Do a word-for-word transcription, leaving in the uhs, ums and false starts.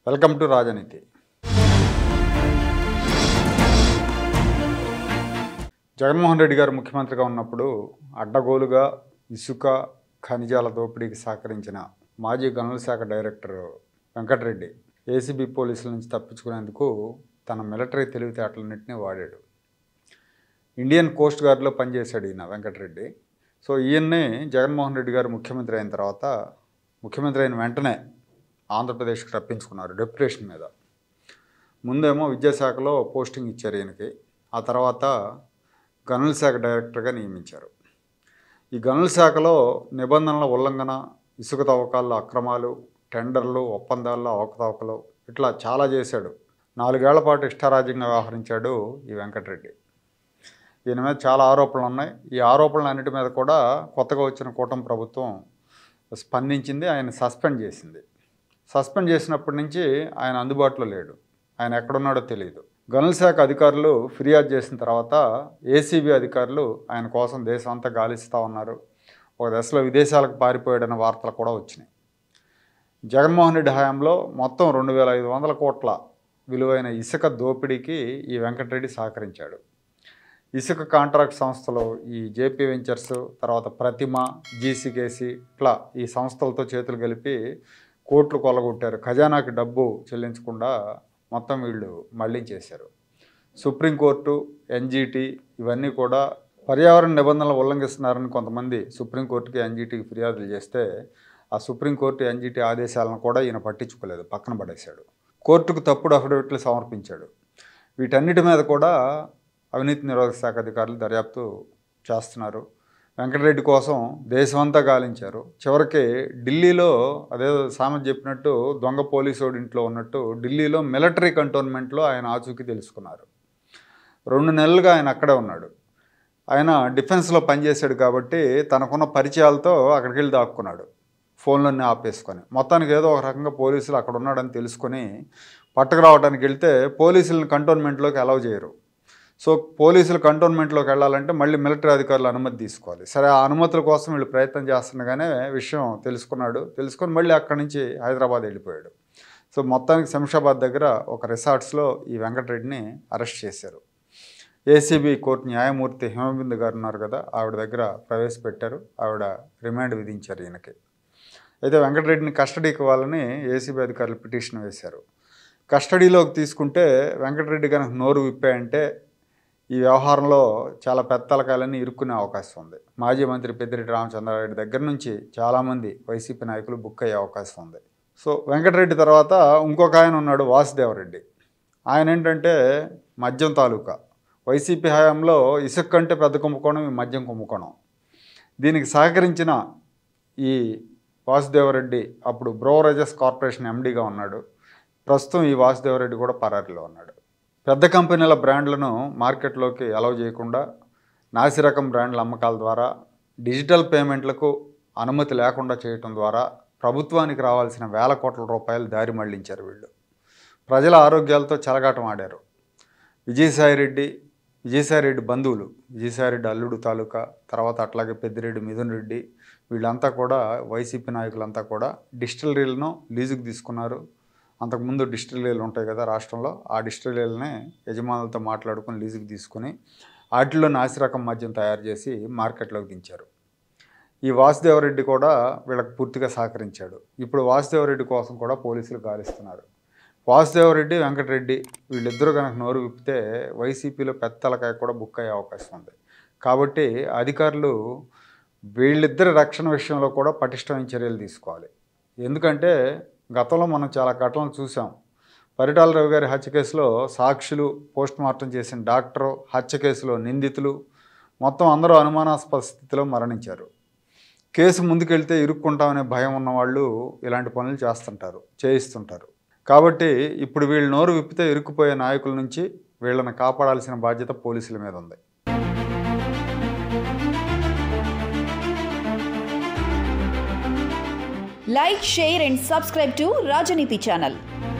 Welcome to రాజనీతి. జగన్మోహన్ రెడ్డి గారు ముఖ్యమంత్రిగా ఉన్నప్పుడు అడ్డగోలుగా ఇసుక ఖనిజాల దోపిడీకి సహకరించిన మాజీ గనుల శాఖ డైరెక్టర్ వెంకటరెడ్డి ఏసీబీ పోలీసుల నుంచి తప్పించుకునేందుకు తన మిలిటరీ తెలివితేటలన్నింటినీ వాడాడు. ఇండియన్ కోస్ట్ గార్డ్లో పనిచేశాడు ఈయన వెంకటరెడ్డి. సో ఈయన్ని జగన్మోహన్ రెడ్డి గారు ముఖ్యమంత్రి అయిన తర్వాత ముఖ్యమంత్రి అయిన వెంటనే ఆంధ్రప్రదేశ్కి రప్పించుకున్నారు డెప్యుటేషన్ మీద. ముందేమో విద్యాశాఖలో పోస్టింగ్ ఇచ్చారు ఈయనకి, ఆ తర్వాత గనుల శాఖ డైరెక్టర్గా నియమించారు. ఈ గనుల శాఖలో నిబంధనల ఉల్లంఘన, ఇసుక తవ్వకాల్లో అక్రమాలు, టెండర్లు, ఒప్పందాల్లో అవకతవకలు ఇట్లా చాలా చేశాడు. నాలుగేళ్ల పాటు ఇష్టారాజ్యంగా వ్యవహరించాడు ఈ వెంకటరెడ్డి. ఈయన మీద చాలా ఆరోపణలు ఉన్నాయి. ఈ ఆరోపణలన్నిటి మీద కూడా కొత్తగా వచ్చిన కూటమి ప్రభుత్వం స్పందించింది, ఆయన సస్పెండ్ చేసింది. సస్పెండ్ చేసినప్పటి నుంచి ఆయన అందుబాటులో లేడు, ఆయన ఎక్కడున్నాడో తెలియదు. గనుల శాఖ అధికారులు ఫిర్యాదు చేసిన తర్వాత ఏసీబీ అధికారులు ఆయన కోసం దేశం అంతా గాలిస్తూ ఉన్నారు. ఒక దశలో విదేశాలకు పారిపోయాడన్న వార్తలు కూడా వచ్చినాయి. జగన్మోహన్ రెడ్డి హయాంలో మొత్తం రెండు వేల ఐదు వందల కోట్ల విలువైన ఇసుక దోపిడీకి ఈ వెంకటరెడ్డి సహకరించాడు. ఇసుక కాంట్రాక్ట్ సంస్థలు ఈ జేపీ వెంచర్స్, తర్వాత ప్రతిమ, జీసీకేసీ ఇట్లా ఈ సంస్థలతో చేతులు కలిపి కోట్లు కొల్లగొట్టారు. ఖజానాకి డబ్బు చెల్లించకుండా మొత్తం వీళ్ళు మళ్లించేశారు. సుప్రీంకోర్టు, ఎన్జీటీ ఇవన్నీ కూడా పర్యావరణ నిబంధనలు ఉల్లంఘిస్తున్నారని కొంతమంది సుప్రీంకోర్టుకి, ఎన్జీటీకి ఫిర్యాదులు చేస్తే ఆ సుప్రీంకోర్టు, ఎన్జీటీ ఆదేశాలను కూడా ఈయన పట్టించుకోలేదు, పక్కన పడేశాడు. కోర్టుకు తప్పుడు అఫిడవిట్లు సమర్పించాడు. వీటన్నిటి మీద కూడా అవినీతి నిరోధక శాఖ అధికారులు దర్యాప్తు చేస్తున్నారు. వెంకటరెడ్డి కోసం దేశమంతా గాలించారు. చివరికి ఢిల్లీలో అదే సామెత చెప్పినట్టు దొంగ పోలీసోడి ఇంట్లో ఉన్నట్టు ఢిల్లీలో మిలిటరీ కంటోన్మెంట్లో ఆయన ఆచూకీ తెలుసుకున్నారు. రెండు నెలలుగా ఆయన అక్కడే ఉన్నాడు. ఆయన డిఫెన్స్లో పనిచేశాడు కాబట్టి తనకున్న పరిచయాలతో అక్కడికి వెళ్ళి దాక్కున్నాడు, ఫోన్లన్నీ ఆపేసుకొని. మొత్తానికి ఏదో ఒక రకంగా పోలీసులు అక్కడ ఉన్నాడని తెలుసుకొని పట్టుకురావడానికి వెళ్తే పోలీసులను కంటోన్మెంట్లోకి అలౌ చేయరు. సో పోలీసులు కంటోన్మెంట్లోకి వెళ్ళాలంటే మళ్ళీ మిలిటరీ అధికారులు అనుమతి తీసుకోవాలి. సరే, ఆ అనుమతుల కోసం వీళ్ళు ప్రయత్నం చేస్తుండగానే విషయం తెలుసుకున్నాడు. తెలుసుకొని మళ్ళీ అక్కడి నుంచి హైదరాబాద్ వెళ్ళిపోయాడు. సో మొత్తానికి శంషాబాద్ దగ్గర ఒక రిసార్ట్స్లో ఈ వెంకటరెడ్డిని అరెస్ట్ చేశారు. ఏసీబీ కోర్టు న్యాయమూర్తి హిమబిందు గారు ఉన్నారు కదా, ఆవిడ దగ్గర ప్రవేశపెట్టారు. ఆవిడ రిమాండ్ విధించారు ఈయనకి. అయితే వెంకటరెడ్డిని కస్టడీకి ఇవ్వాలని ఏసీబీ అధికారులు పిటిషన్ వేశారు. కస్టడీలోకి తీసుకుంటే వెంకటరెడ్డి కనుక నోరు విప్పాయంటే ఈ వ్యవహారంలో చాలా పెద్ద తలకాయలన్నీ ఇరుక్కునే అవకాశం ఉంది. మాజీ మంత్రి పెద్దిరెడ్డి రామచంద్రారెడ్డి దగ్గర నుంచి చాలామంది వైసీపీ నాయకులు బుక్ అయ్యే అవకాశం ఉంది. సో వెంకటరెడ్డి తర్వాత ఇంకొక ఆయన ఉన్నాడు, వాసుదేవరెడ్డి. ఆయన ఏంటంటే మద్యం తాలూకా. వైసీపీ హయాంలో ఇసుక కంటే పెద్ద కుంభకోణం ఈ మద్యం కుంభకోణం. దీనికి సహకరించిన ఈ వాసుదేవరెడ్డి అప్పుడు బ్రోవరేజెస్ కార్పొరేషన్ ఎండీగా ఉన్నాడు. ప్రస్తుతం ఈ వాసుదేవరెడ్డి కూడా పరారీలో ఉన్నాడు. పెద్ద కంపెనీల బ్రాండ్లను మార్కెట్లోకి అలౌ చేయకుండా నాసిరకం బ్రాండ్ల అమ్మకాల ద్వారా, డిజిటల్ పేమెంట్లకు అనుమతి లేకుండా చేయటం ద్వారా ప్రభుత్వానికి రావాల్సిన వేల కోట్ల రూపాయలు దారి మళ్లించారు వీళ్ళు. ప్రజల ఆరోగ్యాలతో చెలగాటం ఆడారు. విజయసాయిరెడ్డి, విజయసాయిరెడ్డి బంధువులు, విజయసాయిరెడ్డి అల్లుడు తాలూకా, తర్వాత అట్లాగే పెద్దిరెడ్డి మిథున్ రెడ్డి, వీళ్ళంతా కూడా వైసీపీ నాయకులంతా కూడా డిస్టిలరీలను లీజుకు తీసుకున్నారు. అంతకుముందు డిస్టిలరీలు ఉంటాయి కదా రాష్ట్రంలో, ఆ డిస్టిలరీలనే యజమానులతో మాట్లాడుకుని లీజుకి తీసుకుని వాటిల్లో నాసిరకం మద్యం తయారు చేసి మార్కెట్లోకి దించారు. ఈ వాసుదేవరెడ్డి కూడా వీళ్ళకి పూర్తిగా సహకరించాడు. ఇప్పుడు వాసుదేవరెడ్డి కోసం కూడా పోలీసులు గాలిస్తున్నారు. వాసుదేవరెడ్డి, వెంకటరెడ్డి వీళ్ళిద్దరూ కనుక నోరు విప్పితే వైసీపీలో పెద్ద తలకాయ కూడా బుక్ అయ్యే అవకాశం ఉంది. కాబట్టి అధికారులు వీళ్ళిద్దరి రక్షణ విషయంలో కూడా పటిష్టమైన చర్యలు తీసుకోవాలి. ఎందుకంటే గతంలో మనం చాలా ఘటనలు చూసాం. పరిటాల రవి గారి హత్య కేసులో సాక్షులు, పోస్ట్ మార్టం చేసిన డాక్టరు, హత్య కేసులో నిందితులు మొత్తం అందరూ అనుమానాస్పద స్థితిలో మరణించారు. కేసు ముందుకెళ్తే ఇరుక్కుంటామనే భయం ఉన్నవాళ్ళు ఇలాంటి పనులు చేస్తుంటారు, చేయిస్తుంటారు. కాబట్టి ఇప్పుడు వీళ్ళు నోరు విప్పితే ఇరుక్కుపోయే నాయకుల నుంచి వీళ్ళని కాపాడాల్సిన బాధ్యత పోలీసుల మీద ఉంది. Like, share and subscribe to Rajaniti channel.